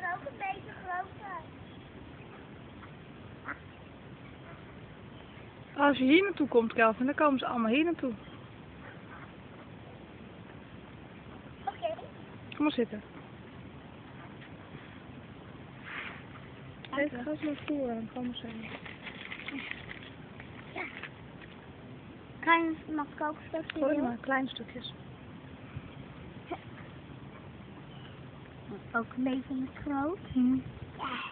er ook een beetje groter. Als je hier naartoe komt, Kelvin, dan komen ze allemaal hier naartoe. Oké. Kom maar zitten. Even Ga eens naar voren en kom maar zitten. Ja. Mag ik ook een stukje Gooi deel? maar, kleine stukjes. Ook een beetje groot. Hm. Ja.